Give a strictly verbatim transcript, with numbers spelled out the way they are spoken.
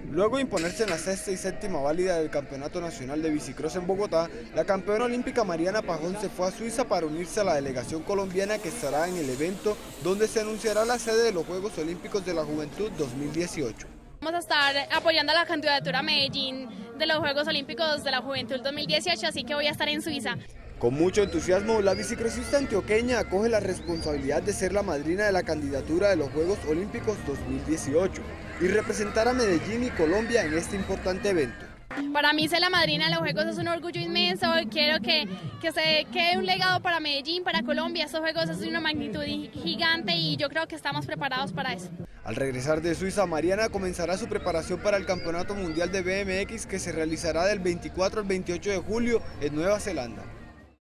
Luego de imponerse en la sexta y séptima válida del Campeonato Nacional de Bicicross en Bogotá, la campeona olímpica Mariana Pajón se fue a Suiza para unirse a la delegación colombiana que estará en el evento donde se anunciará la sede de los Juegos Olímpicos de la Juventud dos mil dieciocho. Vamos a estar apoyando a la candidatura a Medellín de los Juegos Olímpicos de la Juventud dos mil dieciocho, así que voy a estar en Suiza. Con mucho entusiasmo, la bicicrossista antioqueña acoge la responsabilidad de ser la madrina de la candidatura de los Juegos Olímpicos dos mil dieciocho y representar a Medellín y Colombia en este importante evento. Para mí ser la madrina de los Juegos es un orgullo inmenso. Quiero que, que se quede un legado para Medellín, para Colombia. Estos Juegos es una magnitud gigante y yo creo que estamos preparados para eso. Al regresar de Suiza, Mariana comenzará su preparación para el Campeonato Mundial de B M X que se realizará del veinticuatro al veintiocho de julio en Nueva Zelanda.